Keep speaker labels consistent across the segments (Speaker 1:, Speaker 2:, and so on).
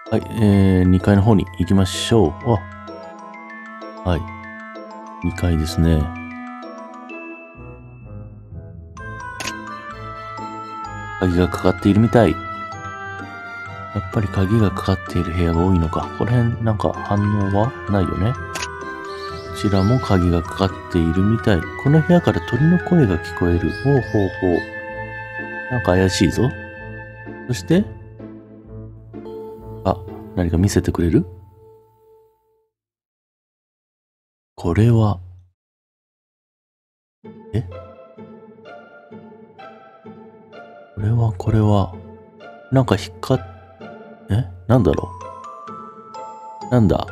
Speaker 1: はい、2階の方に行きましょう。はい。2階ですね。鍵がかかっているみたい。やっぱり鍵がかかっている部屋が多いのか。この辺なんか反応はないよね。こちらも鍵がかかっているみたい。この部屋から鳥の声が聞こえる。ほうほうほう。なんか怪しいぞ。そして、何か見せてくれる？これは、これは、なんかなんだろう。なんだ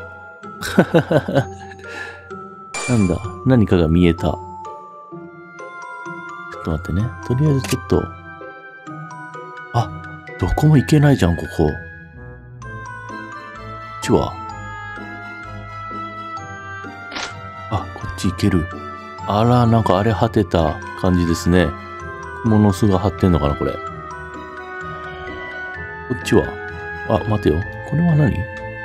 Speaker 1: なんだ何かが見えた。ちょっと待ってね。とりあえずちょっと、どこも行けないじゃん、ここ。こっちはこっち行ける。あら、なんか荒れ果てた感じですね。蜘蛛の巣が張ってんのかな、これ。こっちは待てよ。これは何？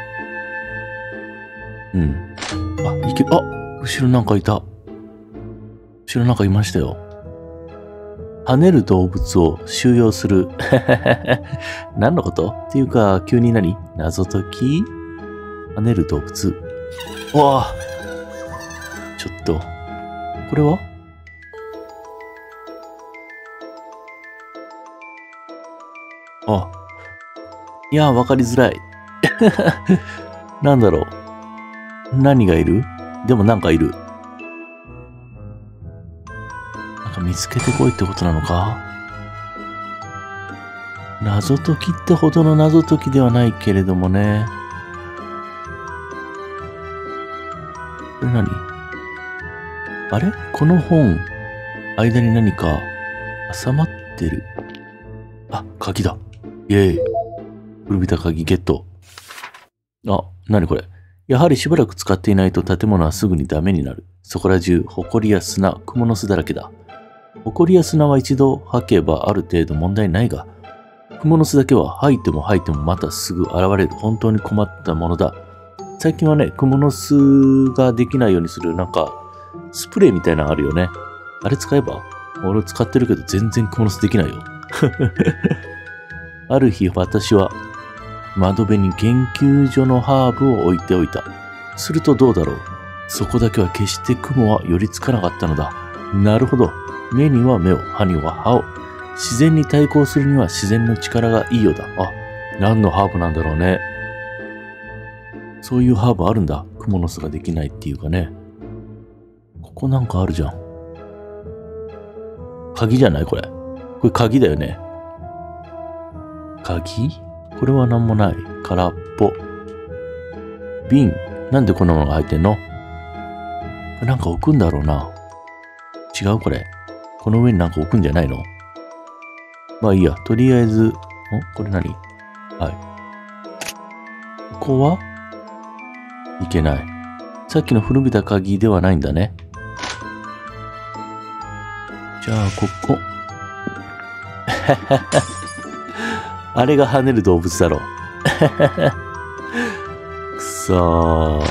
Speaker 1: いける。後ろなんかいた。後ろなんかいましたよ。跳ねる動物を収容する。何のことっていうか、急に謎解き？跳ねる動物。ちょっと。これはいや、わかりづらい。なんだろう。何がいる？でもなんかいる。なんか見つけてこいってことなのか？謎解きってほどの謎解きではないけれどもね。これ何？あれ？この本、間に何か挟まってる。鍵だ。イェーイ。古びた鍵ゲット。何これ。やはりしばらく使っていないと建物はすぐにダメになる。そこら中、埃や砂、蜘蛛の巣だらけだ。埃や砂は一度吐けばある程度問題ないが、蜘蛛の巣だけは吐いても吐いてもまたすぐ現れる。本当に困ったものだ。最近はね、蜘蛛の巣ができないようにする、なんか、スプレーみたいなのあるよね。あれ使えば？俺使ってるけど全然蜘蛛の巣できないよ。ある日私は窓辺に研究所のハーブを置いておいた。するとどうだろう。そこだけは決して雲は寄りつかなかったのだ。なるほど。目には目を、歯には歯を。自然に対抗するには自然の力がいいようだ。何のハーブなんだろうね。そういうハーブあるんだ。蜘蛛の巣ができないっていうかね。ここなんかあるじゃん。鍵じゃないこれ。これ鍵だよね。鍵？これはなんもない。空っぽ。瓶。なんでこんなものが入ってんの？なんか置くんだろうな。違うこれ。この上になんか置くんじゃないの？まあいいや。とりあえず、これ何？ここはいけない。さっきの古びた鍵ではないんだね。じゃあ、ここ。あれが跳ねる動物だろ。くそー。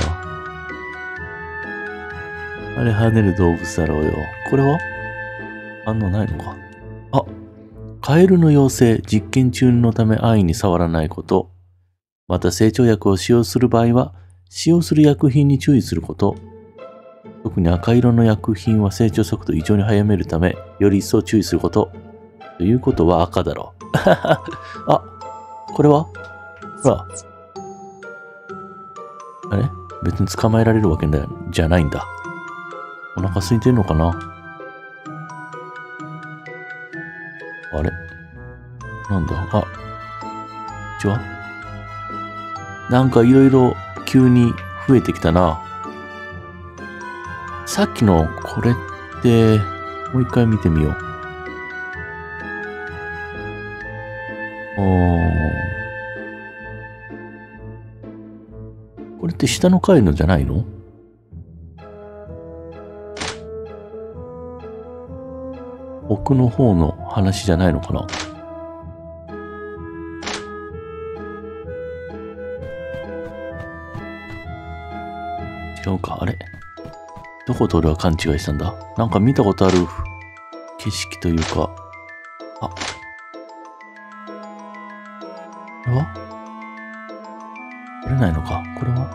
Speaker 1: あれ跳ねる動物だろうよ。これは反応ないのか。カエルの妖精、実験中のため安易に触らないこと。また成長薬を使用する場合は、使用する薬品に注意すること。特に赤色の薬品は成長速度を異常に速めるため、より一層注意すること。ということは赤だろう。これはほら。あれ？別に捕まえられるわけじゃないんだ。お腹空いてんのかな？あれ？なんだ？こんにちは。なんかいろいろ急に増えてきたな。さっきのこれって、もう一回見てみよう。これって下の階のじゃないの？奥の方の話じゃないのかな？ 違うか、あれどこと俺は勘違いしたんだ？なんか見たことある景色というか、あ、これは取れないのか？これは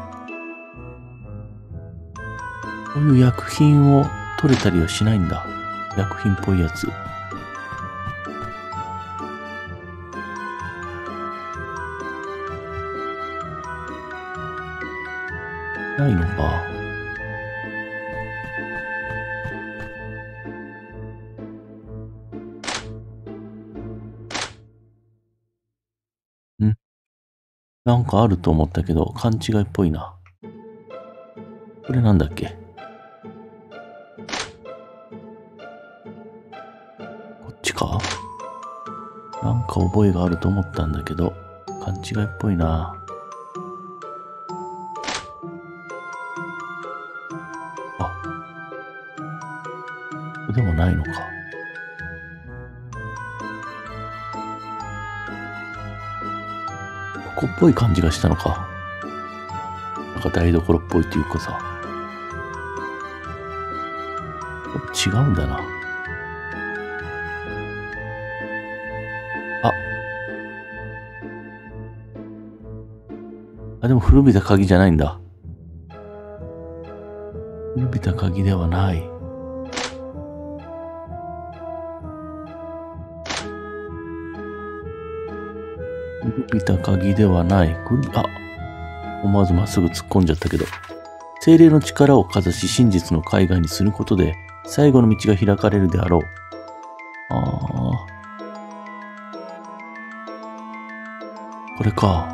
Speaker 1: こういう薬品を取れたりはしないんだ。薬品っぽいやつ。ないのか。ん？なんかあると思ったけど、勘違いっぽいな。これなんだっけ？こっちか？なんか覚えがあると思ったんだけど、勘違いっぽいな。あ、これでもないのか。ここっぽい感じがしたのか。なんか台所っぽいっていうかさ。違うんだな。あ、でも古びた鍵じゃないんだ。古びた鍵ではない。古びた鍵ではない。思わずまっすぐ突っ込んじゃったけど。精霊の力をかざし真実の海岸にすることで、最後の道が開かれるであろう。これか。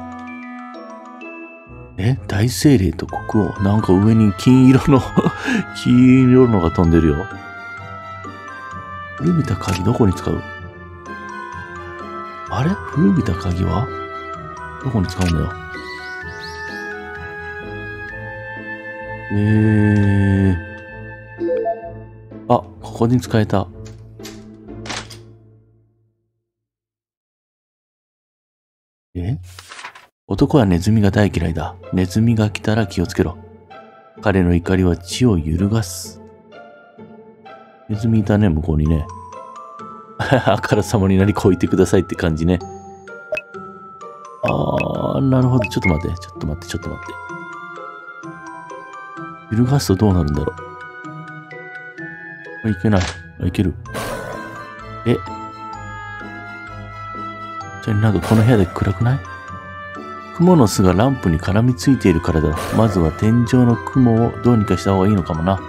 Speaker 1: 大精霊と国王。なんか上に金色の金色のが飛んでるよ。古びた鍵どこに使う？あれ？古びた鍵はどこに使うんだよ。あ、ここに使えた。男はネズミが大嫌いだ。ネズミが来たら気をつけろ。彼の怒りは地を揺るがす。ネズミいたね、向こうにね。あからさまになりこう言ってくださいって感じね。なるほど。ちょっと待って。揺るがすとどうなるんだろう。いけない。いける。それなんかこの部屋で暗くない？雲の巣がランプに絡みついているからだろ。まずは天井の雲をどうにかした方がいいのかもな。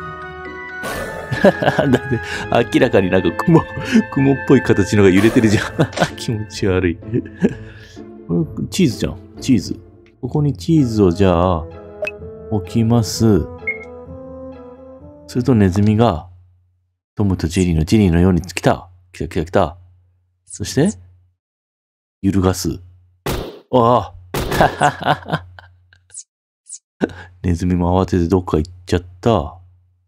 Speaker 1: だって明らかになんか雲っぽい形のが揺れてるじゃん。気持ち悪い。これチーズじゃん。チーズ。ここにチーズをじゃあ置きます。するとネズミがトムとジェリーのように来た。そして揺るがす。ネズミも慌ててどっか行っちゃった。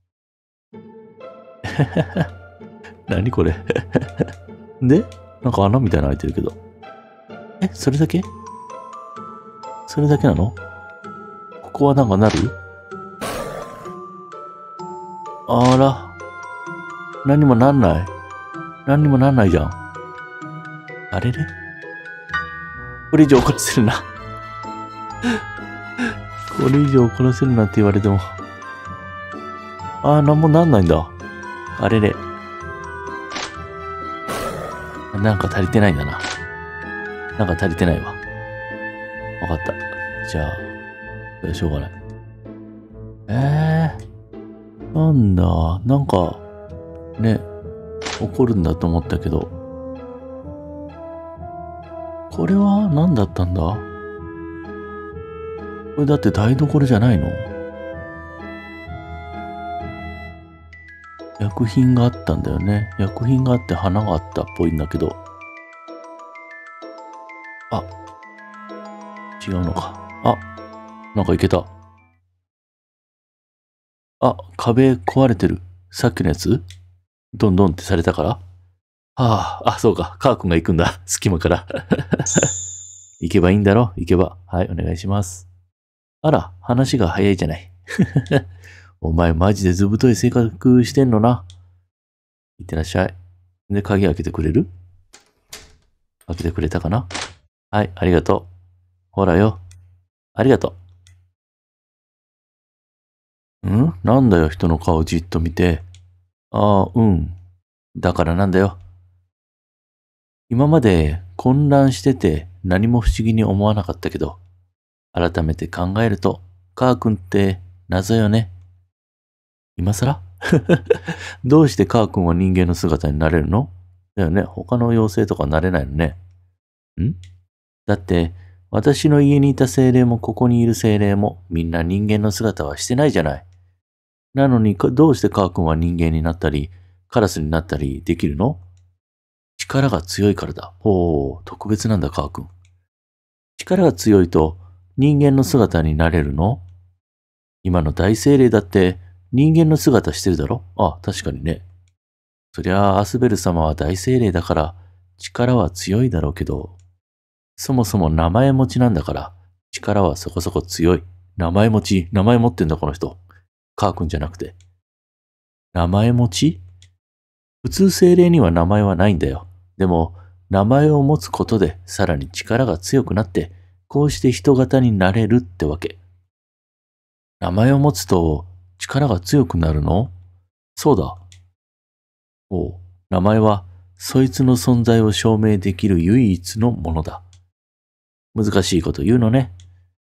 Speaker 1: 何これ。で、なんか穴みたいなの開いてるけど。それだけなの？ここはなんかなる？あら。何にもなんないじゃん。あれれ？これ以上怒らせるな。これ以上怒らせるなって言われても。なんもなんないんだ。あれれ。なんか足りてないんだな。なんか足りてないわ。わかった。じゃあ、それはしょうがない。なんだ。なんか、ね、怒るんだと思ったけど。これは何だったんだ？これだって台所じゃないの？薬品があったんだよね。薬品があって花があったっぽいんだけど。違うのか。なんかいけた。壁壊れてる。さっきのやつ？ドンドンってされたから？そうか。カー君が行くんだ。隙間から。行けばいいんだろ？行けば。はい、お願いします。あら、話が早いじゃない。 お前マジでずぶとい性格してんのな。いってらっしゃい。で、鍵開けてくれる？開けてくれたかな？はい、ありがとう。ほらよ。ありがとう。なんだよ、人の顔じっと見て。ああ、うん。だからなんだよ。今まで混乱してて何も不思議に思わなかったけど、改めて考えると、カー君って謎よね。今更どうしてカー君は人間の姿になれるの？だよね。他の妖精とかなれないのね。だって、私の家にいた精霊もここにいる精霊もみんな人間の姿はしてないじゃない。なのにどうしてカー君は人間になったり、カラスになったりできるの？力が強いからだ。ほう、特別なんだカー君。力が強いと人間の姿になれるの？今の大精霊だって人間の姿してるだろ？あ、確かにね。そりゃあアスベル様は大精霊だから力は強いだろうけど、そもそも名前持ちなんだから力はそこそこ強い。名前持ち、名前持ってんだこの人。カー君じゃなくて。名前持ち？普通精霊には名前はないんだよ。でも、名前を持つことでさらに力が強くなって、こうして人型になれるってわけ。名前を持つと力が強くなるの？そうだ。おう、名前はそいつの存在を証明できる唯一のものだ。難しいこと言うのね。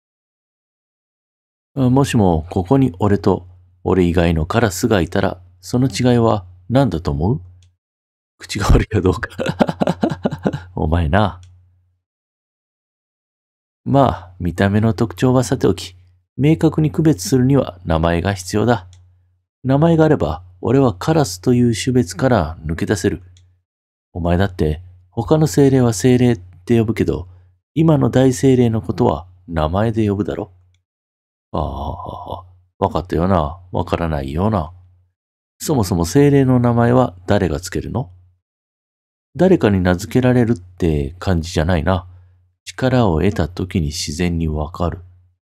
Speaker 1: もしもここに俺以外のカラスがいたら、その違いは何だと思う？口が悪いかどうかお前な。まあ、見た目の特徴はさておき、明確に区別するには名前が必要だ。名前があれば、俺はカラスという種別から抜け出せる。お前だって、他の精霊は精霊って呼ぶけど、今の大精霊のことは名前で呼ぶだろ。ああ、わかったよな。わからないよな。そもそも精霊の名前は誰がつけるの？誰かに名付けられるって感じじゃないな。力を得た時に自然にわかる。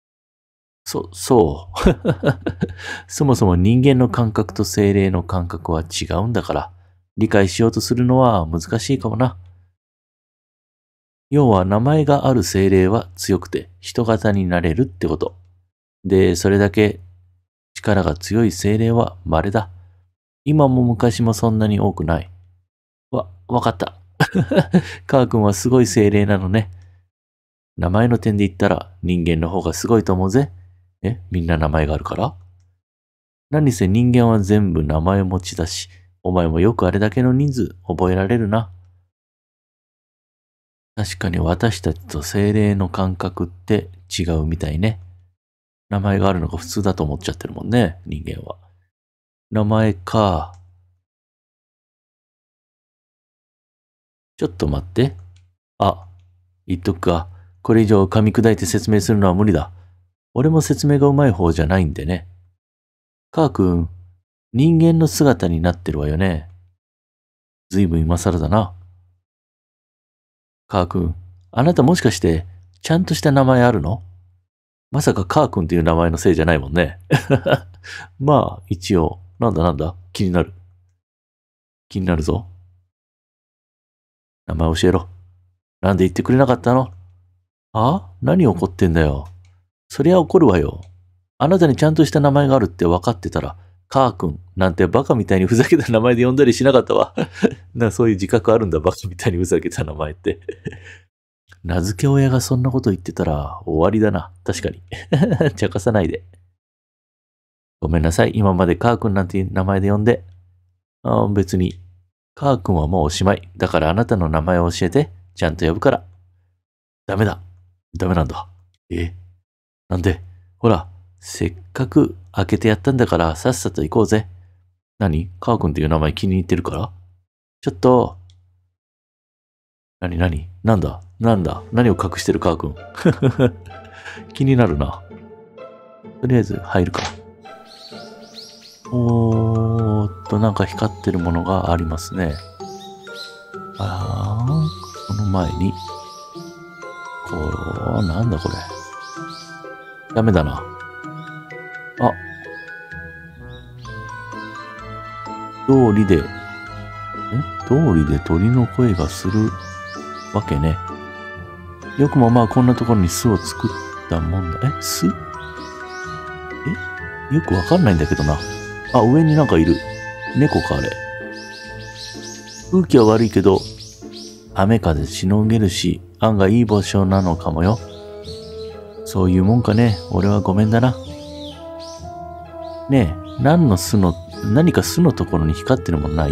Speaker 1: そう。そもそも人間の感覚と精霊の感覚は違うんだから、理解しようとするのは難しいかもな。要は名前がある精霊は強くて人型になれるってこと。で、それだけ力が強い精霊は稀だ。今も昔もそんなに多くない。わかった。カー君はすごい精霊なのね。名前の点で言ったら人間の方がすごいと思うぜ。みんな名前があるから？何せ人間は全部名前持ちだし、お前もよくあれだけの人数覚えられるな。確かに私たちと精霊の感覚って違うみたいね。名前があるのが普通だと思っちゃってるもんね、人間は。名前か。ちょっと待って。あ、言っとくか。これ以上噛み砕いて説明するのは無理だ。俺も説明がうまい方じゃないんでね。カー君、人間の姿になってるわよね。ずいぶん今更だな。カー君、あなたもしかして、ちゃんとした名前あるの？まさかカー君っていう名前のせいじゃないもんね。まあ、一応、なんだ気になる。気になるぞ。名前教えろ。なんで言ってくれなかったの？何怒ってんだよ。そりゃ怒るわよ。あなたにちゃんとした名前があるって分かってたら、カー君なんてバカみたいにふざけた名前で呼んだりしなかったわ。そういう自覚あるんだ、バカみたいにふざけた名前って。名付け親がそんなこと言ってたら終わりだな。確かに。茶化さないで。ごめんなさい。今までカー君なんていう名前で呼んで。別に。カー君はもうおしまい。だからあなたの名前を教えて。ちゃんと呼ぶから。ダメだ。ダメなんだ。なんで？ほら、せっかく開けてやったんだからさっさと行こうぜ。何？カー君っていう名前気に入ってるから？ちょっと。なんだ何を隠してるカー君。気になるな。とりあえず入るか。なんか光ってるものがありますね。その前に、なんだこれ。ダメだな。 通りで鳥の声がするわけね。よくもまあこんなところに巣を作ったもんだ。巣？よくわかんないんだけどな。あ、上になんかいる。猫か、あれ。空気は悪いけど、雨風しのげるし、案外いい場所なのかもよ。そういうもんかね。俺はごめんだな。ねえ、何か巣のところに光ってるものない？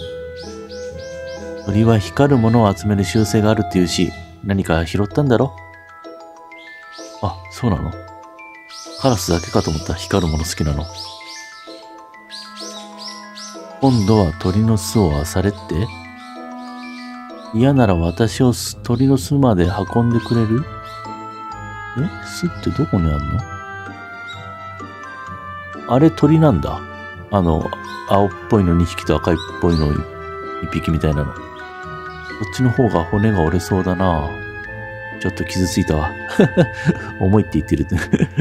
Speaker 1: 鳥は光るものを集める習性があるっていうし、何か拾ったんだろ？あ、そうなの？カラスだけかと思った。光るもの好きなの。今度は鳥の巣を漁れって？嫌なら私を鳥の巣まで運んでくれる？巣ってどこにあんの？あれ鳥なんだ。青っぽいの2匹と赤いっぽいの1匹みたいなの。こっちの方が骨が折れそうだな。ちょっと傷ついたわ。重いって言ってる。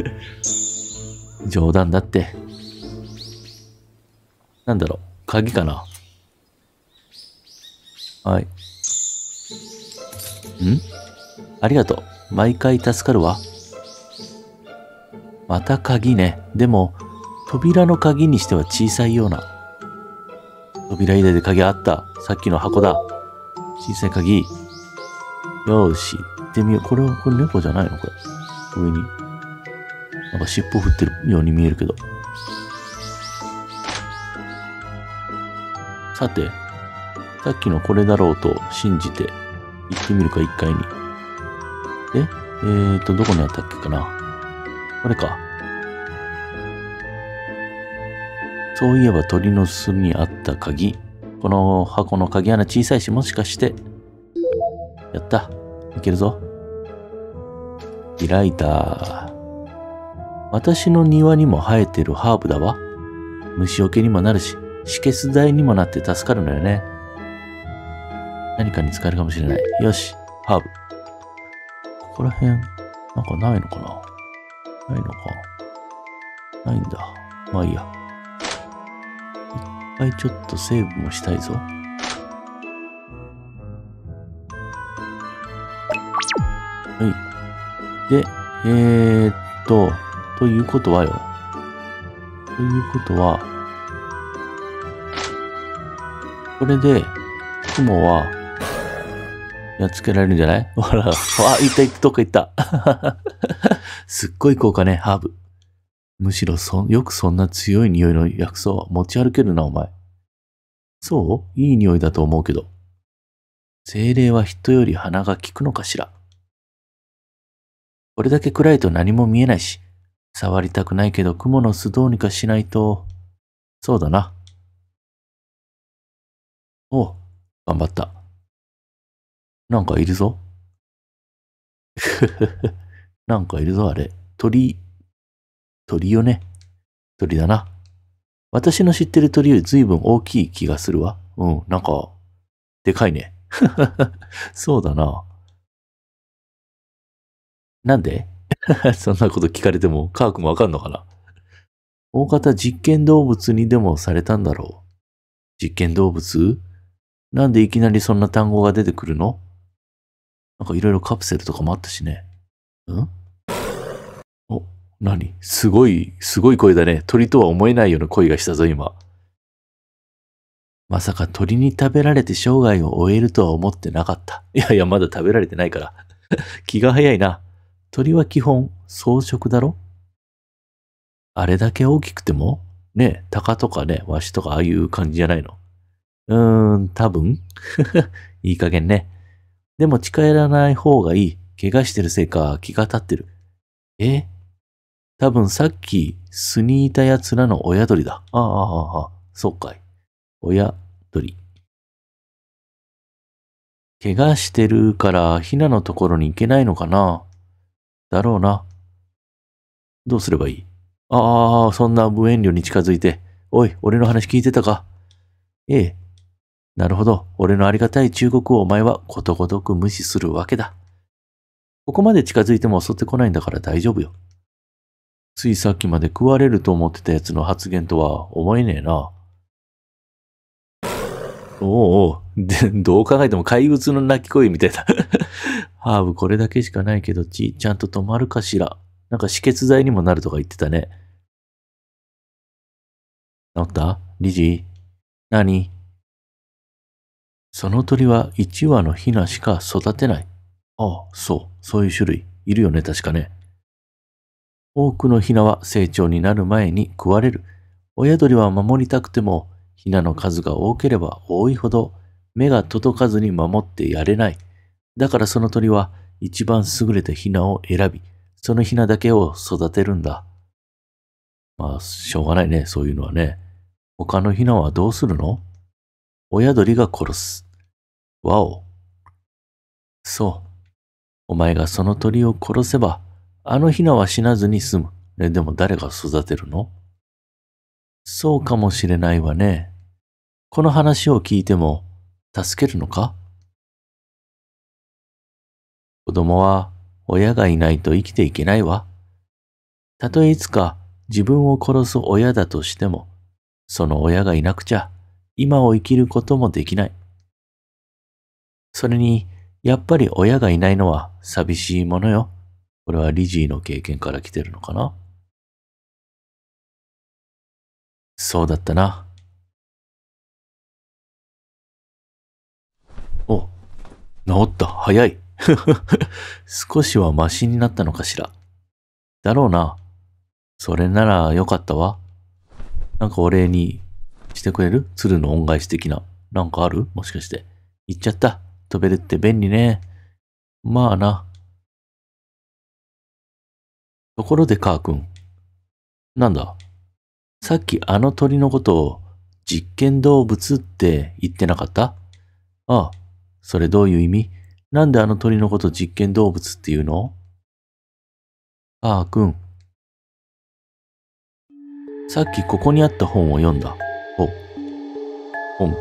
Speaker 1: 冗談だって。なんだろう、鍵かな。はい。ありがとう。毎回助かるわ。また鍵ね。でも、扉の鍵にしては小さいような。扉入れで鍵あった。さっきの箱だ。小さい鍵。よーし、行ってみよう。これ猫じゃないのこれ。上に。なんか尻尾振ってるように見えるけど。さて、さっきのこれだろうと信じて行ってみるか、1階に。で、どこにあったっけかな。これか。そういえば鳥の巣にあった鍵。この箱の鍵穴小さいし、もしかして。やった。いけるぞ。開いた。私の庭にも生えてるハーブだわ。虫除けにもなるし、止血剤にもなって助かるのよね。何かに使えるかもしれない。よし、ハーブ。ここら辺、なんかないのかな？ないのか。ないんだ。まあいいや。一回ちょっとセーブもしたいぞ。はい。で、ということはよ。ということは、これで、雲は、やっつけられるんじゃない？ほら、あ、いった、どっか行った。すっごい効果ね、ハーブ。むしろよくそんな強い匂いの薬草は持ち歩けるな、お前。そう？いい匂いだと思うけど。精霊は人より鼻が利くのかしら。これだけ暗いと何も見えないし、触りたくないけど雲の巣どうにかしないと。そうだな。おう、頑張った。なんかいるぞ。なんかいるぞ、あれ。鳥よね。鳥だな。私の知ってる鳥より随分大きい気がするわ。なんか、でかいね。そうだな。なんで？そんなこと聞かれても、科学もわかんのかな？大方実験動物にでもされたんだろう。実験動物？なんでいきなりそんな単語が出てくるの？なんかいろいろカプセルとかもあったしね。お、何？すごい声だね。鳥とは思えないような声がしたぞ、今。まさか鳥に食べられて生涯を終えるとは思ってなかった。いやいや、まだ食べられてないから。気が早いな。鳥は基本、草食だろ？あれだけ大きくてもねえ、鷹とかね、ワシとかああいう感じじゃないの？多分いい加減ね。でも近寄らない方がいい。怪我してるせいか気が立ってる。多分さっき巣にいた奴らの親鳥だ。そうかい。親鳥。怪我してるからヒナのところに行けないのかな？だろうな。どうすればいい？そんな無遠慮に近づいて。おい、俺の話聞いてたか？ええ。なるほど。俺のありがたい忠告をお前はことごとく無視するわけだ。ここまで近づいても襲ってこないんだから大丈夫よ。ついさっきまで食われると思ってた奴の発言とは思えねえな。 おうおう。で、どう考えても怪物の鳴き声みたいだ。ハーブこれだけしかないけど、ちゃんと止まるかしら。なんか止血剤にもなるとか言ってたね。治ったリジー？何？その鳥は1羽のヒナしか育てない。ああ、そういう種類。いるよね、確かね。多くのヒナは成長になる前に食われる。親鳥は守りたくても、ヒナの数が多ければ多いほど、目が届かずに守ってやれない。だからその鳥は一番優れたヒナを選び、そのヒナだけを育てるんだ。まあ、しょうがないね、そういうのはね。他のヒナはどうするの？親鳥が殺す。わお。そう。お前がその鳥を殺せば、あのヒナは死なずに済む。でも誰が育てるの？そうかもしれないわね。この話を聞いても、助けるのか？子供は親がいないと生きていけないわ。たとえいつか自分を殺す親だとしても、その親がいなくちゃ今を生きることもできない。それに、やっぱり親がいないのは寂しいものよ。これはリジーの経験から来てるのかな？そうだったな。お、治った。早い。少しはマシになったのかしら。だろうな。それならよかったわ。なんかお礼にしてくれる？鶴の恩返し的な。なんかある？もしかして。言っちゃった。飛べるって便利ね。まあな。ところでカー君。なんだ？さっきあの鳥のことを実験動物って言ってなかった？ああ、それどういう意味？なんであの鳥のこと実験動物って言うの？カー君。さっきここにあった本を読んだ。本。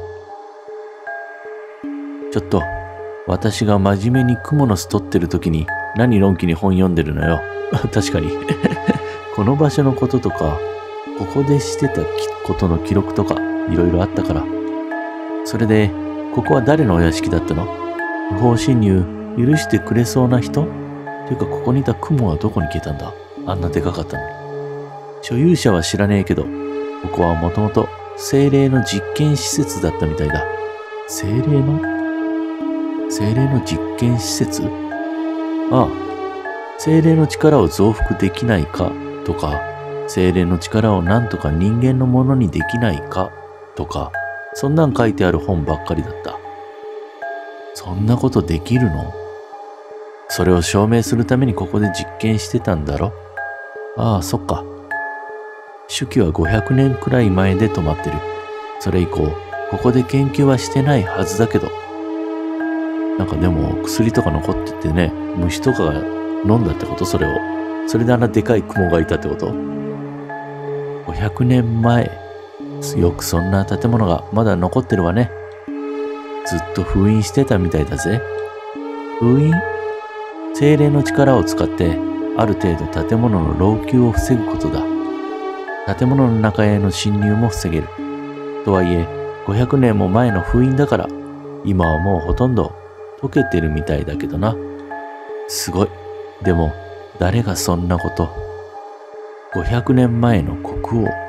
Speaker 1: ちょっと、私が真面目にクモの巣取ってる時に何のんきに本読んでるのよ。確かに。この場所のこととか、ここでしてたことの記録とか、いろいろあったから。それで、ここは誰のお屋敷だったの？不法侵入許してくれそうな人？ていうかここにいたクモはどこに消えたんだ？あんなでかかったのに。所有者は知らねえけど、ここはもともと精霊の実験施設だったみたいだ。精霊の実験施設？ああ、精霊の力を増幅できないかとか、精霊の力をなんとか人間のものにできないかとか、そんなん書いてある本ばっかりだった。そんなことできるの？それを証明するためにここで実験してたんだろ？ああ、そっか。手記は500年くらい前で止まってる。それ以降、ここで研究はしてないはずだけど。なんかでも薬とか残っててね、虫とかが飲んだってこと？それを。それであんなでかい雲がいたってこと？ 500 年前。よくそんな建物がまだ残ってるわね。ずっと封印してたみたいだぜ。封印？精霊の力を使ってある程度建物の老朽を防ぐことだ。建物の中への侵入も防げる。とはいえ、500年も前の封印だから、今はもうほとんど溶けてるみたいだけどな。すごい。でも、誰がそんなこと。500年前の国王。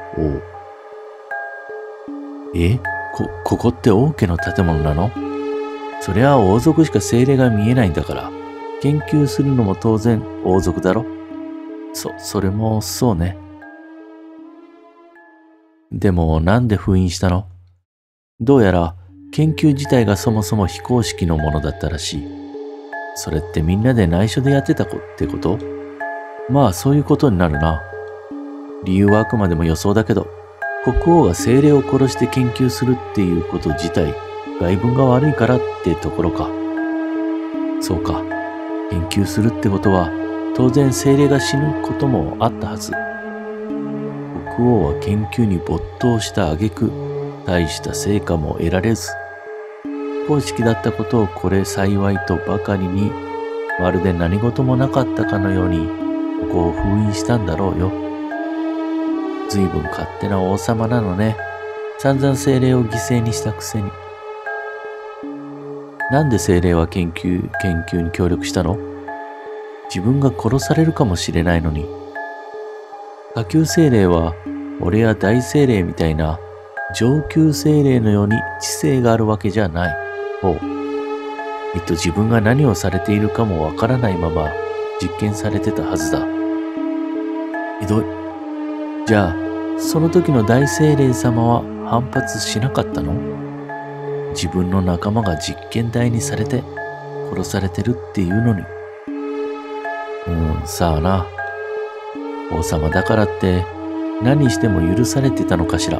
Speaker 1: ここって王家の建物なの？そりゃ王族しか精霊が見えないんだから、研究するのも当然王族だろ？それもそうね。でもなんで封印したの？どうやら研究自体がそもそも非公式のものだったらしい。それってみんなで内緒でやってたってこと？まあそういうことになるな。理由はあくまでも予想だけど、国王が精霊を殺して研究するっていうこと自体、外聞が悪いからってところか。そうか。研究するってことは、当然精霊が死ぬこともあったはず。国王は研究に没頭した挙句、大した成果も得られず、公式だったことをこれ幸いとばかりに、まるで何事もなかったかのように、ここを封印したんだろうよ。ずいぶん勝手な王様なのね。散々精霊を犠牲にしたくせに。 なんで精霊は研究に協力したの？自分が殺されるかもしれないのに。下級精霊は、俺や大精霊みたいな上級精霊のように知性があるわけじゃない。ほう。きっと自分が何をされているかもわからないまま実験されてたはずだ。ひどい。じゃあ、その時の大精霊様は反発しなかったの？自分の仲間が実験台にされて殺されてるっていうのに。さあな。王様だからって何しても許されてたのかしら。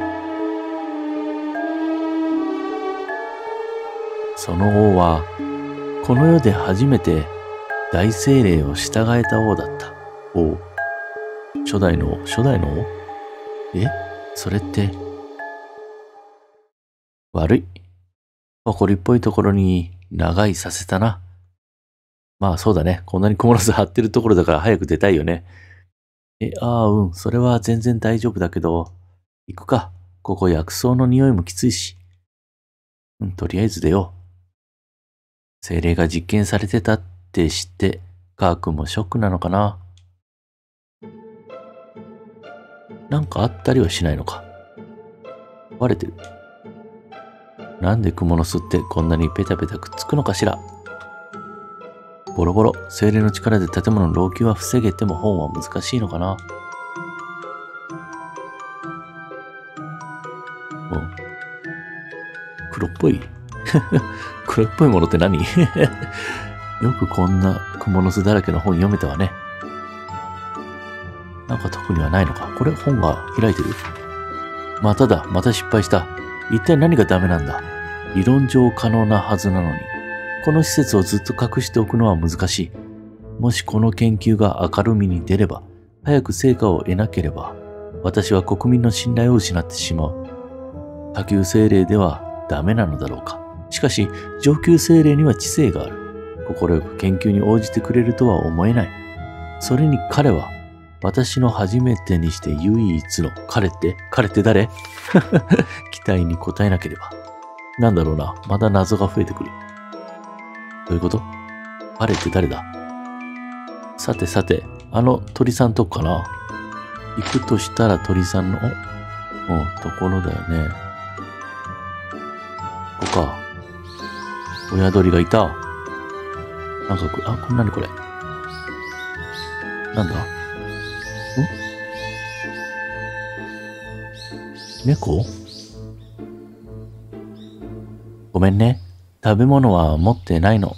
Speaker 1: その王はこの世で初めて大精霊を従えた王だった。王。初代の王？それって。悪い。誇りっぽいところに長居させたな。まあそうだね。こんなに蜘蛛巣張ってるところだから早く出たいよね。それは全然大丈夫だけど、行くか。ここ薬草の匂いもきついし。とりあえず出よう。精霊が実験されてたって知って、カー君もショックなのかな。なんかあったりはしないのか。割れてる。なんで蜘蛛の巣ってこんなにペタペタくっつくのかしら。ボロボロ、精霊の力で建物の老朽は防げても本は難しいのかな。黒っぽい黒っぽいものって何よくこんな蜘蛛の巣だらけの本読めたわね。なんか特にはないのか。これ本が開いてる？まただ、また失敗した。一体何がダメなんだ。理論上可能なはずなのに。この施設をずっと隠しておくのは難しい。もしこの研究が明るみに出れば、早く成果を得なければ、私は国民の信頼を失ってしまう。下級精霊ではダメなのだろうか。しかし、上級精霊には知性がある。心よく研究に応じてくれるとは思えない。それに彼は、私の初めてにして唯一の彼って誰期待に応えなければ。なんだろうな。まだ謎が増えてくる。どういうこと？彼って誰だ？さてさて、あの鳥さんとこかな？行くとしたら鳥さんの、ところだよね。ここか。親鳥がいた。なんかこんなにこれ。なんだ？猫？ごめんね。食べ物は持ってないの。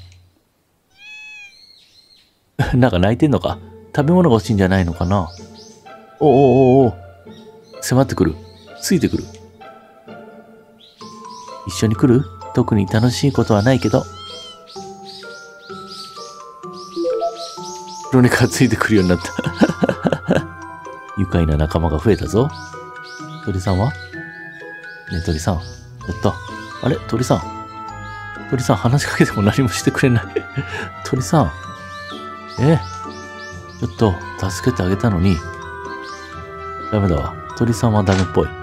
Speaker 1: なんか泣いてんのか？食べ物が欲しいんじゃないのかな？お。迫ってくる。ついてくる。一緒に来る？特に楽しいことはないけど。黒猫がついてくるようになった。愉快な仲間が増えたぞ。鳥さんは？ねえ鳥さん。あれ鳥さん話しかけても何もしてくれない。鳥さん。ちょっと助けてあげたのに。ダメだわ。鳥さんはダメっぽい。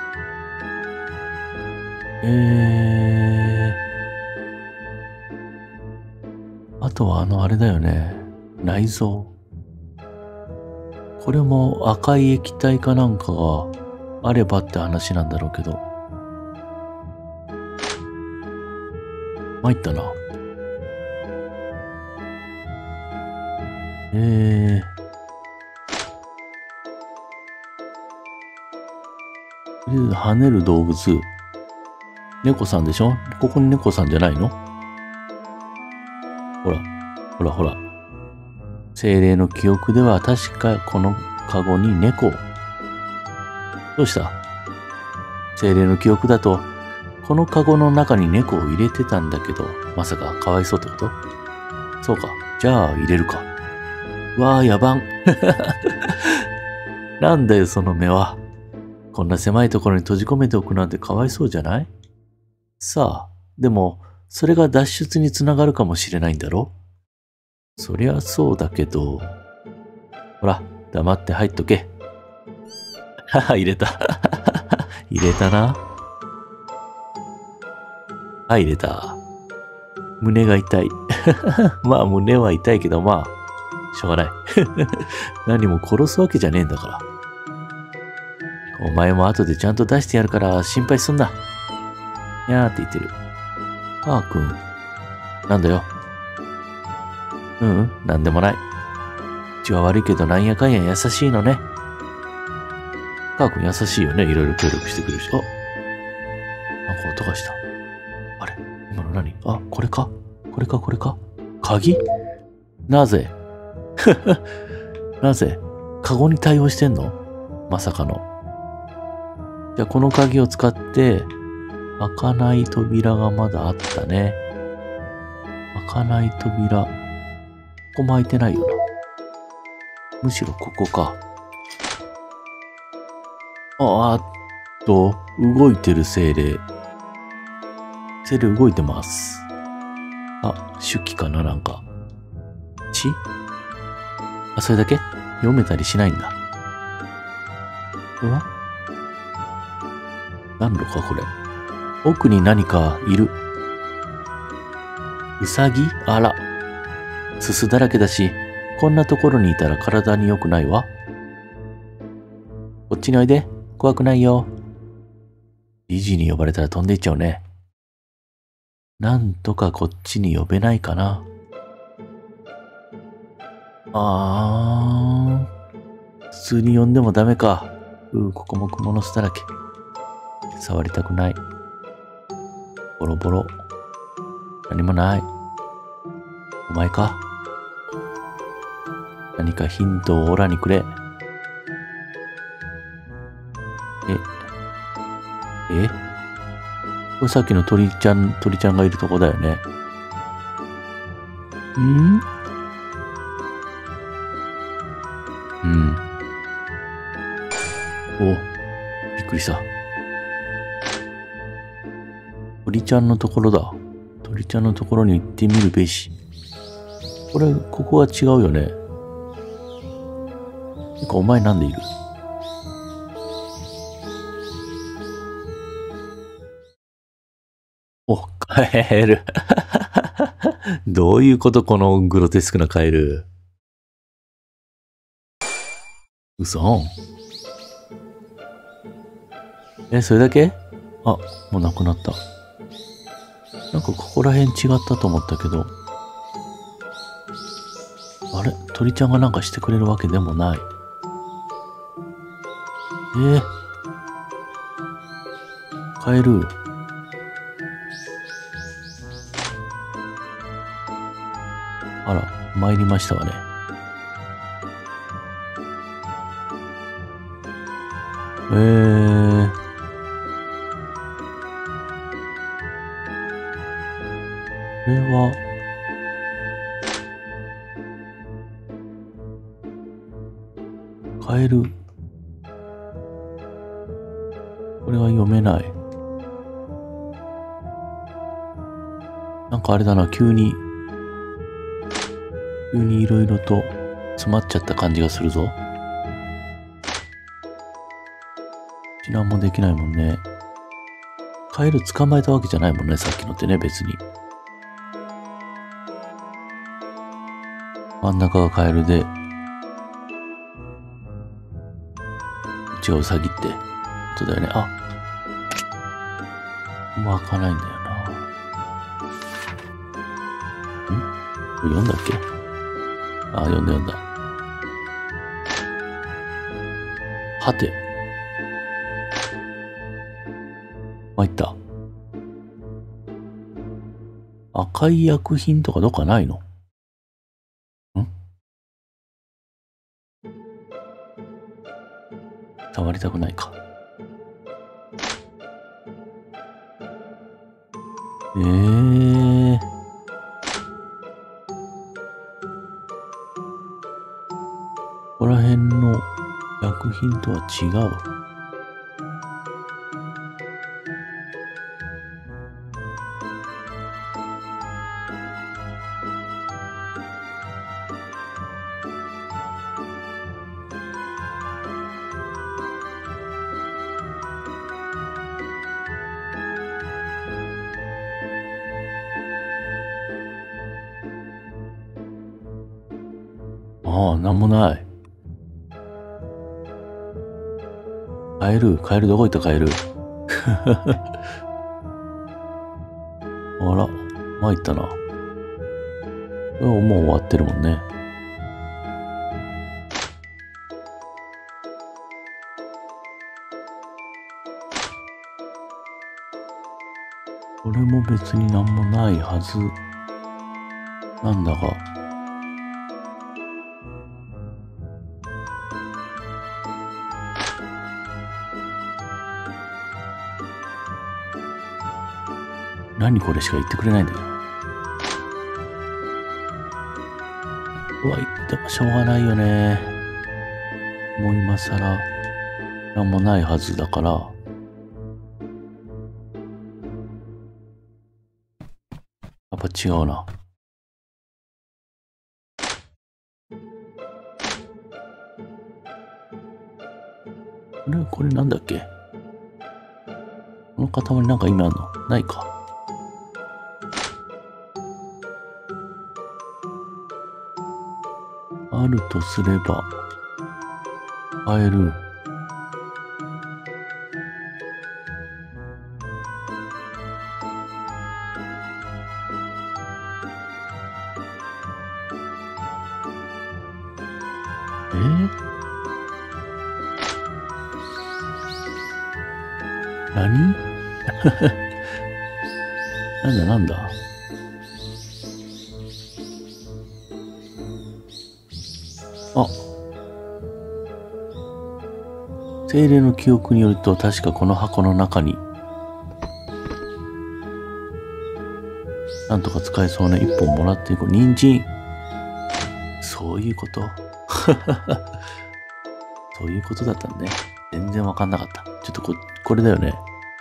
Speaker 1: あとはあれだよね。内臓。これも赤い液体かなんかがあればって話なんだろうけど。参ったな。跳ねる動物。猫さんでしょ？ここに猫さんじゃないの？ほら。精霊の記憶では確かこのカゴに猫を。どうした？精霊の記憶だと、このカゴの中に猫を入れてたんだけど、まさかかわいそうってこと？そうか。じゃあ入れるか。わあ、野蛮。なんだよ、その目は。こんな狭いところに閉じ込めておくなんてかわいそうじゃない？さあ、でも、それが脱出につながるかもしれないんだろ？そりゃそうだけど。ほら、黙って入っとけ。はは、入れた。入れたな。はい、入れた。 胸が痛い。まあ胸は痛いけどまあ、しょうがない。何も殺すわけじゃねえんだから。お前も後でちゃんと出してやるから心配すんな。にゃーって言ってる。カー君。なんだよ。なんでもない。うちは悪いけどなんやかんや優しいのね。カー君優しいよね。いろいろ協力してくれるし。あ、なんか音がした。あれ今の何？あ、これか鍵？なぜなぜカゴに対応してんの？まさかの。じゃあこの鍵を使って、開かない扉がまだあったね。開かない扉。ここも開いてないよな。むしろここか。動いてる精霊。精霊動いてます。あ、手記かななんか。血？あ、それだけ？読めたりしないんだ。これは？何度かこれ。奥に何かいる。うさぎ？あら。すすだらけだし、こんなところにいたら体に良くないわ。こっちにおいで。怖くないよ。理事に呼ばれたら飛んでいっちゃうね。なんとかこっちに呼べないかな。普通に呼んでもダメか。ここも蜘蛛の巣だらけ。触りたくない。ボロボロ。何もない。お前か。何かヒントをオラにくれ。これさっきの鳥ちゃんがいるとこだよね。びっくりした。鳥ちゃんのところだ。鳥ちゃんのところに行ってみるべし。ここが違うよね。てか、お前なんでいる？カエル。どういうことこのグロテスクなカエル。嘘？それだけ？もうなくなった。なんかここら辺違ったと思ったけど。あれ？鳥ちゃんがなんかしてくれるわけでもない。カエル。あら、参りましたわね。これは、カエル。これは読めない。なんかあれだな、急にいろいろと詰まっちゃった感じがするぞ。なんもできないもんね。カエル捕まえたわけじゃないもんね、さっきのってね、別に。真ん中がカエルで、こっちがウサギってことだよね。もう開かないんだよな。読んだっけ？読んだ。はて。参った。赤い薬品とかどっかないの？触りたくないか。ここら辺の薬品とは違う。 ああ、なんもない。カエルどこ行ったカエル。あら、参ったな。これはもう終わってるもんね。これも別になんもないはずなんだが。何これしか言ってくれないんだけど。うわ、言ってもしょうがないよね。もう今更、なんもないはずだから。やっぱ違うな。これなんだっけ？この塊なんか意味あんの？ないか。あるとすれば、カエル。何なんだあ、精霊の記憶によると確かこの箱の中になんとか使えそうな一本もらっていこう。人参。そういうことそういうことだったんね。全然わかんなかった。ちょっとこれだよね。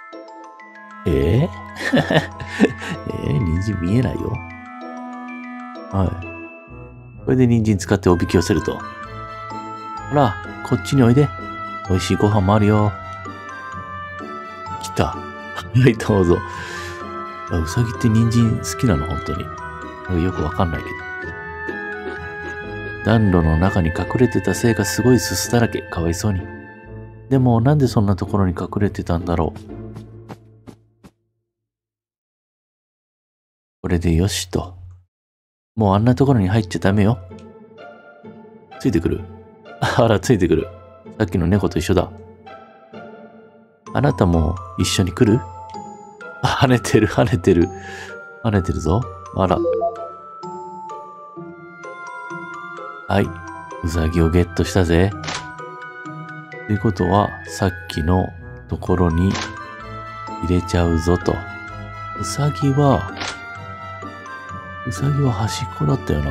Speaker 1: 人参見えないよ。はい。これで人参使っておびき寄せると。ほら、こっちにおいで。美味しいご飯もあるよ。来た。はい、どうぞ。うさぎって人参好きなの本当に。よくわかんないけど。暖炉の中に隠れてたせいかすごいすすだらけ。かわいそうに。でもなんでそんなところに隠れてたんだろう。これでよしと。もうあんなところに入っちゃダメよ。ついてくる。あら、ついてくる。さっきの猫と一緒だ。あなたも一緒に来る？跳ねてる。跳ねてるぞ。あら。はい。うさぎをゲットしたぜ。ということは、さっきのところに入れちゃうぞと。うさぎは端っこだったよな。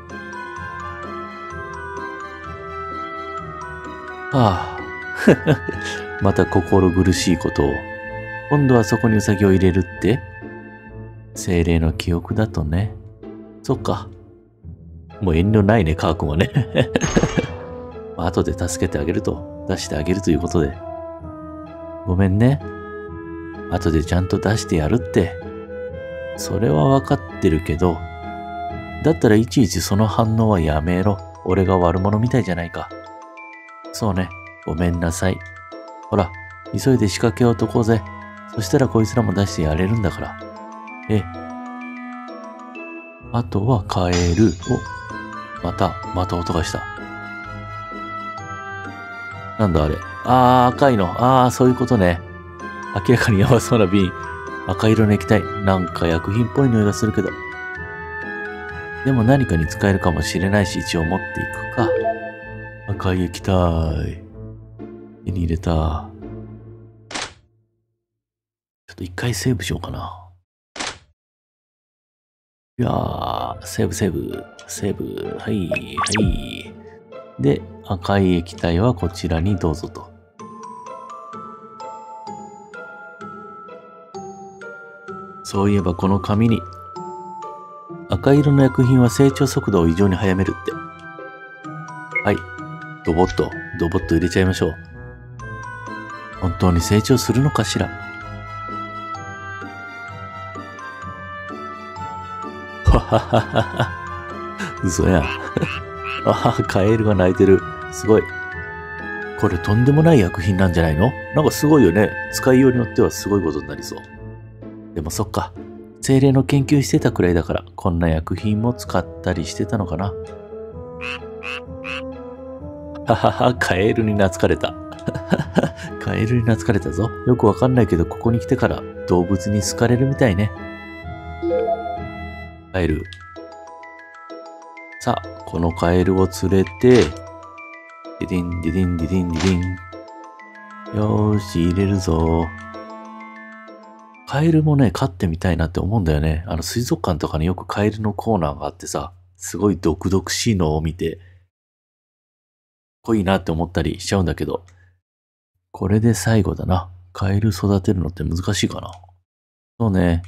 Speaker 1: ああ。また心苦しいことを。今度はそこにウサギを入れるって？精霊の記憶だとね。そっか。もう遠慮ないね、カー君はね。後で助けてあげると、出してあげるということで。ごめんね。後でちゃんと出してやるって。それはわかってるけど、だったらいちいちその反応はやめろ。俺が悪者みたいじゃないか。そうね。ごめんなさい。ほら、急いで仕掛けを解こうぜ。そしたらこいつらも出してやれるんだから。あとはカエル。また音がした。なんだあれ。赤いの。そういうことね。明らかにやばそうな瓶。赤色の液体。なんか薬品っぽい匂いがするけど。でも何かに使えるかもしれないし、一応持っていくか。赤い液体。手に入れた。ちょっと一回セーブしようかな。いやー、セーブ。はい。で、赤い液体はこちらにどうぞと。そういえばこの紙に、赤色の薬品は成長速度を異常に早めるって。はい。ドボッと入れちゃいましょう。本当に成長するのかしら。はははは。嘘や。 ああ、カエルが鳴いてる。すごい。これとんでもない薬品なんじゃないの？なんかすごいよね。使いようによってはすごいことになりそう。でもそっか。精霊の研究してたくらいだから、こんな薬品も使ったりしてたのかな。ははは、カエルに懐かれた。カエルに懐かれたぞ。よくわかんないけど、ここに来てから動物に好かれるみたいね。カエル。さあ、このカエルを連れて、ディディン、ディディン、ディディン、ディディン。よーし、入れるぞ。カエルもね、飼ってみたいなって思うんだよね。水族館とかによくカエルのコーナーがあってさ、すごい毒々しいのを見て、濃いなって思ったりしちゃうんだけど、これで最後だな。カエル育てるのって難しいかな。そうね。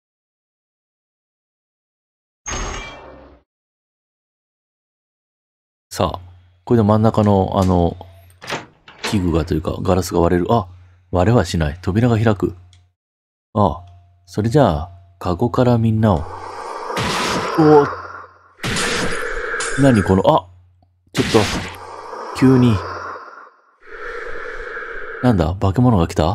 Speaker 1: さあ、これで真ん中の器具がというか、ガラスが割れる。あ、割れはしない。扉が開く。ああ、それじゃあ、カゴからみんなを。おお、何この、あ、ちょっと、急に。なんだ、化け物が来た？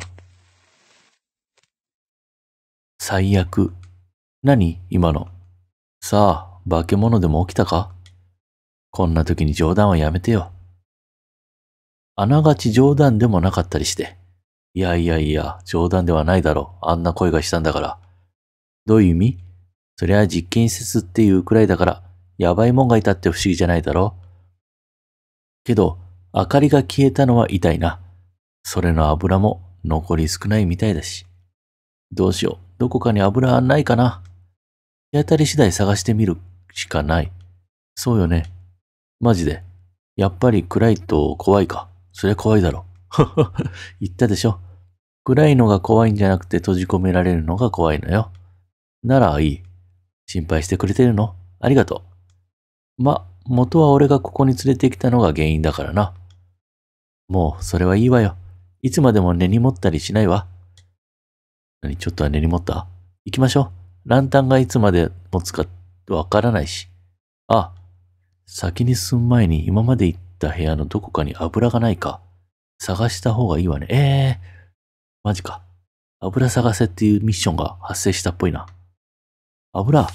Speaker 1: 最悪。何今の。さあ、化け物でも起きたか？こんな時に冗談はやめてよ。あながち冗談でもなかったりして。いやいやいや、冗談ではないだろう。あんな声がしたんだから。どういう意味？そりゃ実験施設っていうくらいだから、やばいもんがいたって不思議じゃないだろう。けど、明かりが消えたのは痛いな。それの油も残り少ないみたいだし。どうしよう。どこかに油ないかな。手当たり次第探してみるしかない。そうよね。マジで。やっぱり暗いと怖いか。そりゃ怖いだろ。言ったでしょ。暗いのが怖いんじゃなくて閉じ込められるのが怖いのよ。ならいい。心配してくれてるの？ありがとう。元は俺がここに連れてきたのが原因だからな。もう、それはいいわよ。いつまでも根に持ったりしないわ。何、ちょっとは根に持った？行きましょう。ランタンがいつまで持つかわからないし。あ、先に進む前に今まで行った部屋のどこかに油がないか探した方がいいわね。マジか。油探せっていうミッションが発生したっぽいな。油。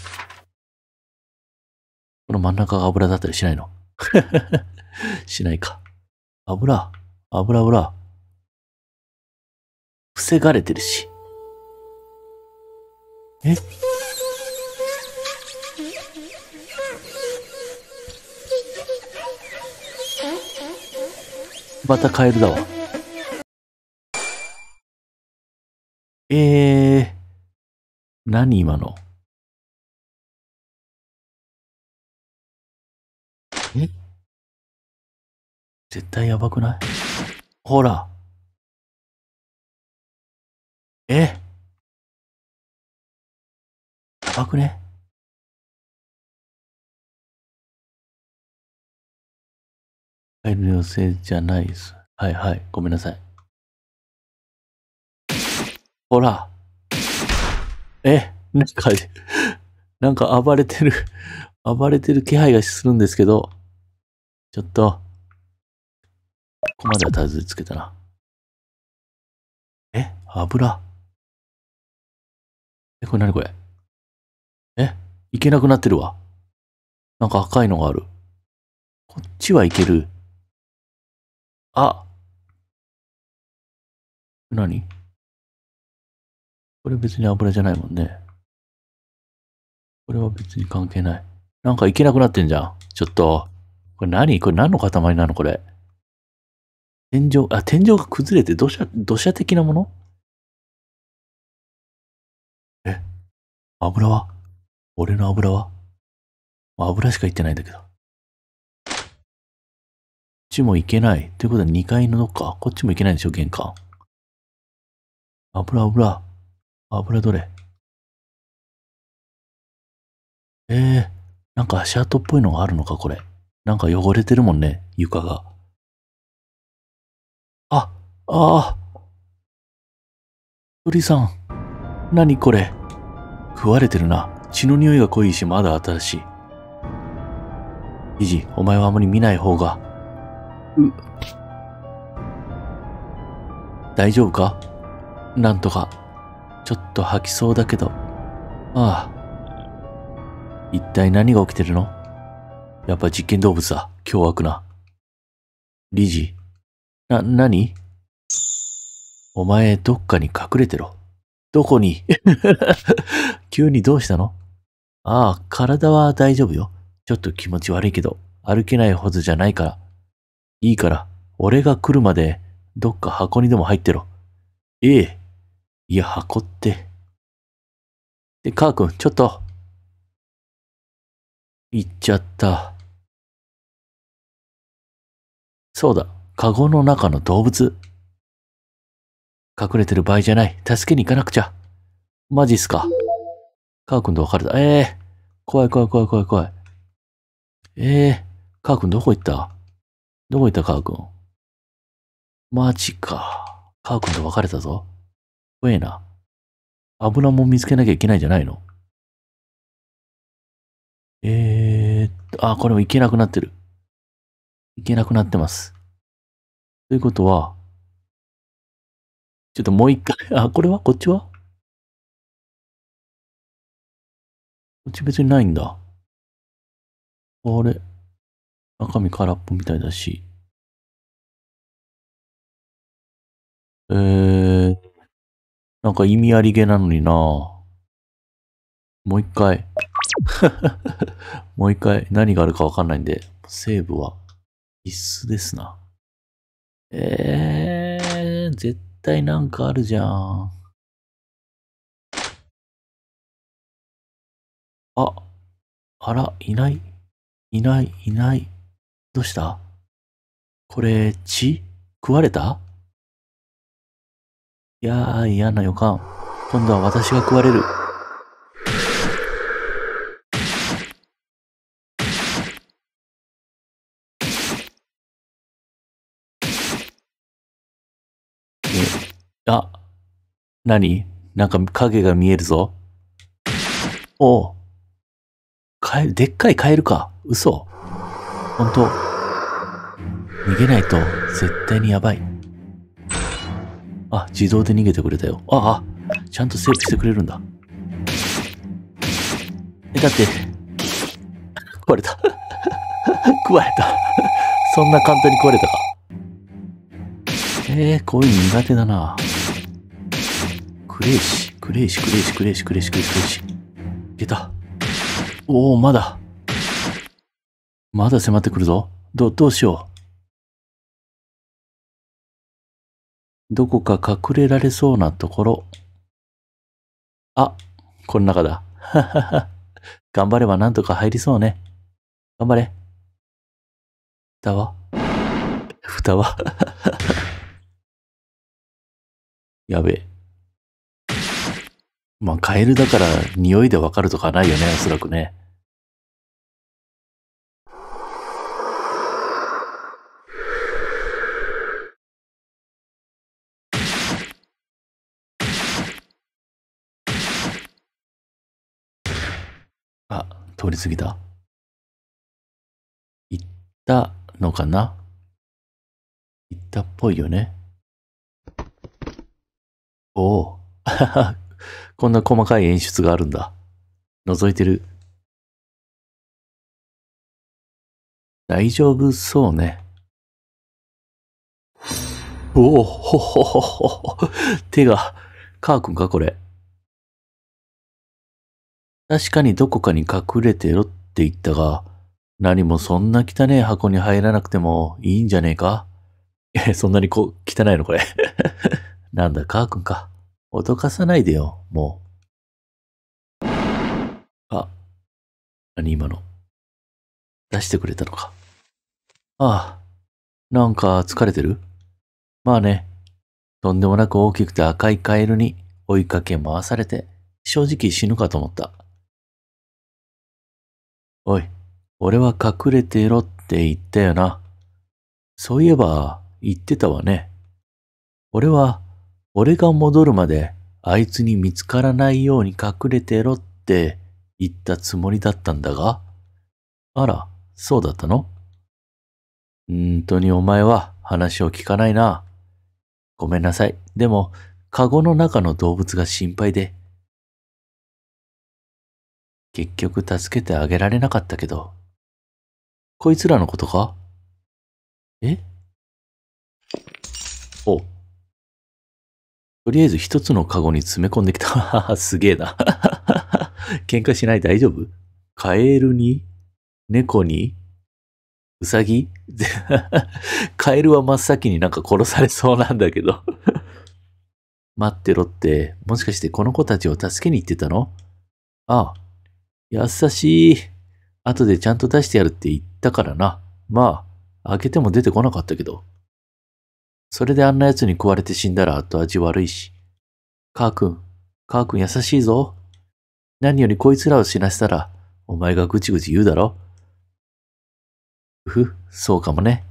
Speaker 1: この真ん中が油だったりしないの？しないか。油。油。防がれてるし。え？またカエルだわ。何今の？え？絶対やばくない？ほら。やばくね？カエルのせいじゃないです。はいはい。ごめんなさい。ほら。なんか暴れてる暴れてる気配がするんですけど、ちょっと、ここまではたどり着けたな。油。これ何これ？いけなくなってるわ。なんか赤いのがある。こっちはいける。あ、何？これ別に油じゃないもんね。これは別に関係ない。なんかいけなくなってんじゃん。ちょっと。これ何の塊なのこれ。天井が崩れて土砂的なもの？え、油は？俺の油は？油しか言ってないんだけど。こっちも行けない。ということは2階のどっか。こっちも行けないんでしょ、玄関。油どれ？なんか足跡っぽいのがあるのか、これ。なんか汚れてるもんね、床が。あ、ああ、鳥さん。何これ。食われてるな。血の匂いが濃いし、まだ新しい。 リジ、お前はあまり見ない方が。大丈夫か？なんとか。ちょっと吐きそうだけど。ああ。一体何が起きてるの？やっぱ実験動物だ。凶悪な。リジ。何？お前、どっかに隠れてろ。どこに？急にどうしたの？ああ、体は大丈夫よ。ちょっと気持ち悪いけど、歩けないほどじゃないから。いいから、俺が来るまで、どっか箱にでも入ってろ。ええ。いや、箱って。で、カー君、ちょっと。行っちゃった。そうだ、カゴの中の動物。隠れてる場合じゃない。助けに行かなくちゃ。マジっすか。カー君と別れた。怖い怖い怖い怖い怖い。カー君どこ行った？どこ行ったカー君？マジか。カー君と別れたぞ。怖えな。油もん見つけなきゃいけないんじゃないの？これも行けなくなってる。行けなくなってます。ということは、ちょっともう一回、これはこっちはこっち別にないんだ。あれ、中身空っぽみたいだし。なんか意味ありげなのにな。もう一回。もう一回何があるかわかんないんで、セーブは必須ですな。絶対なんかあるじゃん。あら、いない。いない、いない。どうした？これ、血？食われた？いやー、嫌な予感。今度は私が食われる。あ、何？なんか影が見えるぞ。おう。でっかいカエルか。嘘。ほんと。逃げないと絶対にやばい。自動で逃げてくれたよ。ちゃんとセーブしてくれるんだ。だって、食われた。食われた。そんな簡単に食われたか。こういうの苦手だな。クレイシ。いけた。おお、まだ迫ってくるぞ。どうしよう。どこか隠れられそうなところ。この中だ。ははは。頑張ればなんとか入りそうね。頑張れ。蓋はやべえ。カエルだから匂いでわかるとかないよね、おそらくね。通り過ぎた。行ったのかな？行ったっぽいよね。おお。こんな細かい演出があるんだ。覗いてる。大丈夫そうね。おお、ほほほほほ。手が、カー君かこれ。確かにどこかに隠れてろって言ったが、何もそんな汚え箱に入らなくてもいいんじゃねえか？そんなに汚いのこれ。なんだ、カー君か。脅かさないでよ、もう。何今の。出してくれたのか。なんか疲れてる？まあね。とんでもなく大きくて赤いカエルに追いかけ回されて、正直死ぬかと思った。おい、俺は隠れてろって言ったよな。そういえば、言ってたわね。俺が戻るまで、あいつに見つからないように隠れてろって言ったつもりだったんだが。あら、 そうだったの？お前は話を聞かないな。ごめんなさい。でも、カゴの中の動物が心配で、結局助けてあげられなかったけど、こいつらのことか？え？お、とりあえず一つのカゴに詰め込んできた。すげえな。喧嘩しない？大丈夫？カエルに猫にウサギ。カエルは真っ先になんか殺されそうなんだけど。待ってろって、もしかしてこの子たちを助けに行ってたの？ああ、優しい。後でちゃんと出してやるって言ったからな。まあ、開けても出てこなかったけど。それであんな奴に食われて死んだら後味悪いし。カー君優しいぞ。何よりこいつらを死なせたら、お前がぐちぐち言うだろ。そうかもね。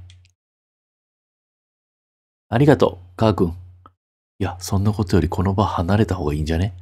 Speaker 1: ありがとう、カー君。いや、そんなことよりこの場離れた方がいいんじゃね？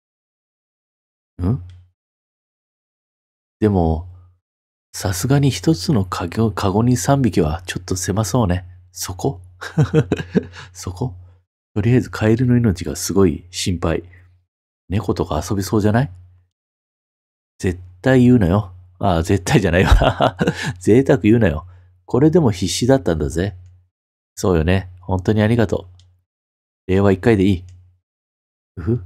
Speaker 1: ん？でも、さすがに一つのカゴに3匹はちょっと狭そうね。そこ？そこ？とりあえずカエルの命がすごい心配。猫とか遊びそうじゃない？絶対言うなよ。ああ、絶対じゃないわ。贅沢言うなよ。これでも必死だったんだぜ。そうよね。本当にありがとう。令和1回でいい。ふ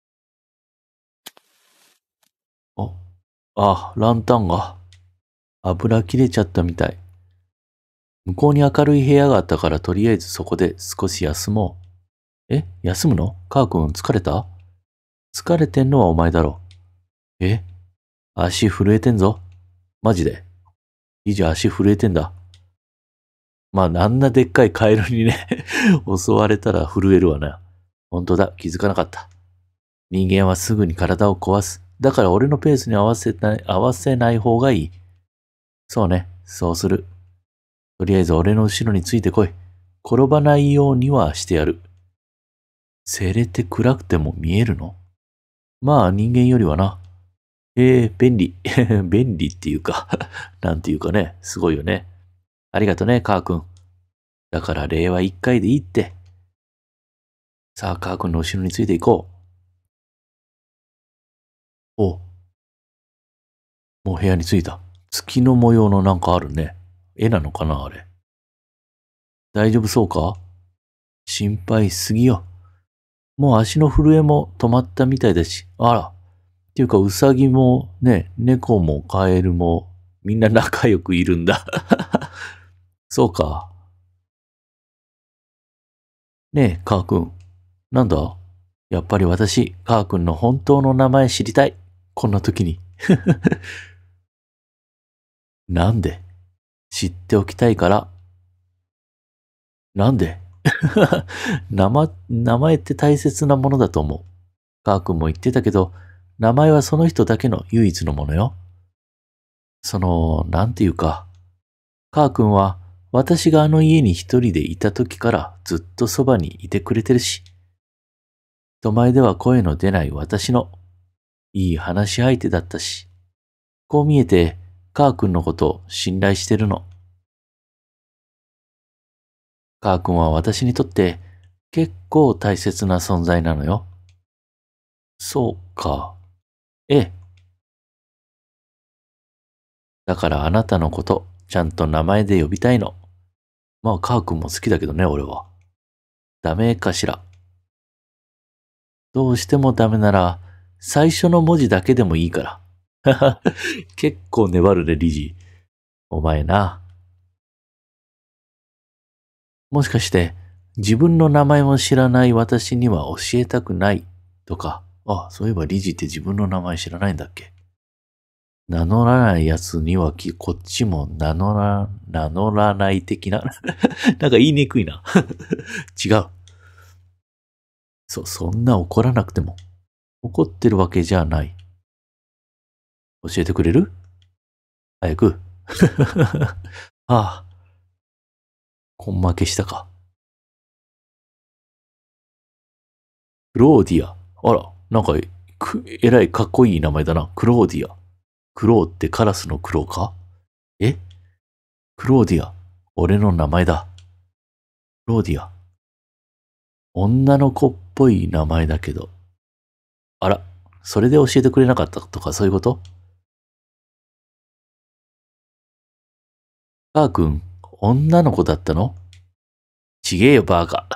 Speaker 1: あ、ランタンが。油切れちゃったみたい。向こうに明るい部屋があったからとりあえずそこで少し休もう。休むの？カー君疲れた？疲れてんのはお前だろ。足震えてんぞ。マジで。足震えてんだ。まあ、あんなでっかいカエルにね襲われたら震えるわな。本当だ、気づかなかった。人間はすぐに体を壊す。だから俺のペースに合わせない方がいい。そうね、そうする。とりあえず俺の後ろについてこい。転ばないようにはしてやる。せれて暗くても見えるの？まあ人間よりはな。便利。便利っていうかなんていうかね、すごいよね。ありがとね、カー君。だから令和1回でいいって。さあ、カー君の後ろについていこう。もう部屋に着いた。月の模様のなんかあるね。絵なのかな、あれ。大丈夫そうか？心配しすぎよ。もう足の震えも止まったみたいだし。あら。っていうか、ウサギもね、猫もカエルもみんな仲良くいるんだ。そうか。ねえ、カー君。なんだ？やっぱり私、カー君の本当の名前知りたい。こんな時に。なんで？知っておきたいから。なんで？名前って大切なものだと思う。カー君も言ってたけど、名前はその人だけの唯一のものよ。なんていうか、カー君は私があの家に一人でいた時からずっとそばにいてくれてるし、人前では声の出ない私のいい話し相手だったし、こう見えてカー君のことを信頼してるの。カー君は私にとって結構大切な存在なのよ。そうか。ええ。だからあなたのこと、ちゃんと名前で呼びたいの。まあ、カー君も好きだけどね、俺は。ダメかしら。どうしてもダメなら、最初の文字だけでもいいから。結構粘るね、リジ。お前な。もしかして、自分の名前も知らない私には教えたくないとか。そういえばリジって自分の名前知らないんだっけ？名乗らない奴にはこっちも名乗らない的な。なんか言いにくいな。違う。そんな怒らなくても。怒ってるわけじゃない。教えてくれる？早く。ああ、根負けしたか。クローディア。あら、なんか、えらいかっこいい名前だな。クローディア。クローってカラスのクローか？ クローディア。俺の名前だ。クローディア。女の子っぽい名前だけど。あら、それで教えてくれなかったとかそういうこと？カー君、女の子だったの？ちげえよ、バーカ。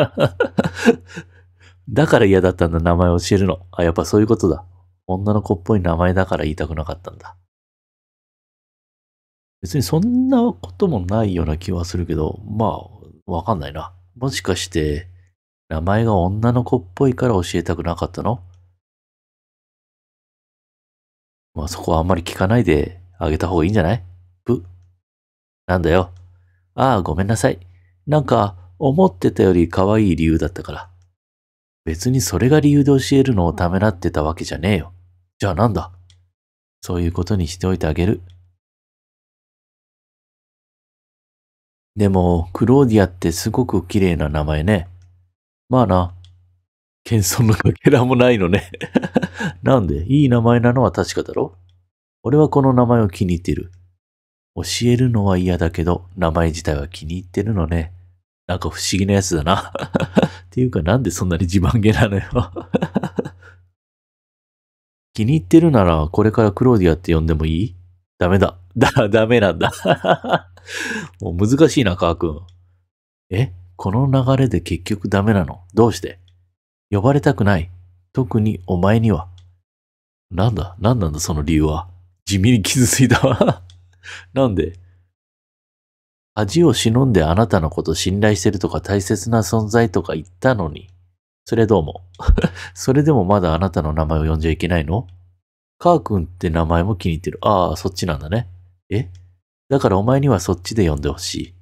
Speaker 1: だから嫌だったんだ、名前教えるの。あ、やっぱそういうことだ。女の子っぽい名前だから言いたくなかったんだ。別にそんなこともないような気はするけど、まあ、わかんないな。もしかして、名前が女の子っぽいから教えたくなかったの？まあそこはあんまり聞かないであげた方がいいんじゃない？ぷ。なんだよ。ああ、ごめんなさい。なんか、思ってたより可愛い理由だったから。別にそれが理由で教えるのをためらってたわけじゃねえよ。じゃあなんだ？そういうことにしておいてあげる。でも、クローディアってすごく綺麗な名前ね。まあな、謙遜のかけらもないのね。なんで、いい名前なのは確かだろ？俺はこの名前を気に入っている。教えるのは嫌だけど、名前自体は気に入ってるのね。なんか不思議なやつだな。っていうかなんでそんなに自慢げなのよ。気に入ってるなら、これからクローディアって呼んでもいい？ダメだ。ダメなんだ。もう難しいな、カー君。この流れで結局ダメなの？どうして？呼ばれたくない。特にお前には。なんなんだその理由は。地味に傷ついたわ。なんで？恥を忍んであなたのこと信頼してるとか大切な存在とか言ったのに。それどうも。それでもまだあなたの名前を呼んじゃいけないの？カー君って名前も気に入ってる。ああ、そっちなんだね。だからお前にはそっちで呼んでほしい。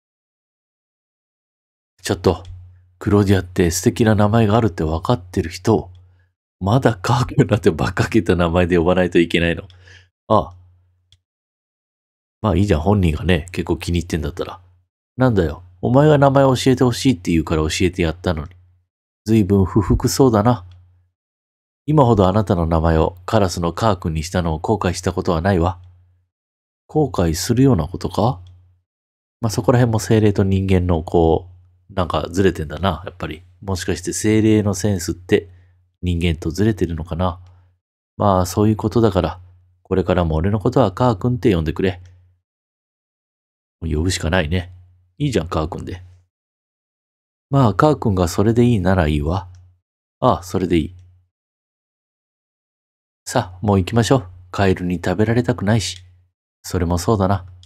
Speaker 1: ちょっと、クローディアって素敵な名前があるって分かってる人を、まだカー君なんて馬鹿げた名前で呼ばないといけないの？ああ。まあいいじゃん、本人がね、結構気に入ってんだったら。なんだよ、お前が名前を教えてほしいって言うから教えてやったのに。ずいぶん不服そうだな。今ほどあなたの名前をカラスのカー君にしたのを後悔したことはないわ。後悔するようなことか？まあそこら辺も精霊と人間のなんかずれてんだな、やっぱり。もしかして精霊のセンスって人間とずれてるのかな。まあそういうことだから、これからも俺のことはカー君って呼んでくれ。呼ぶしかないね。いいじゃん、カー君で。まあ、カー君がそれでいいならいいわ。ああ、それでいい。さあ、もう行きましょう。カエルに食べられたくないし。それもそうだな。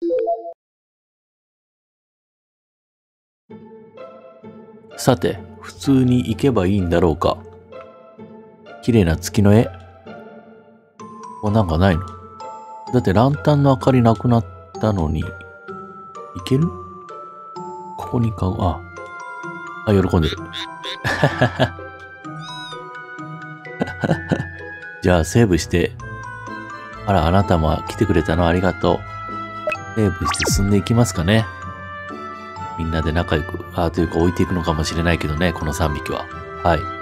Speaker 1: さて、普通に行けばいいんだろうか。綺麗な月の絵。なんかないの？だってランタンの明かりなくなったのに、行ける？ここに買う。喜んでる。じゃあセーブして。あら、あなたも来てくれたのありがとう。セーブして進んでいきますかね。みんなで仲良く。というか置いていくのかもしれないけどね、この3匹は。はい。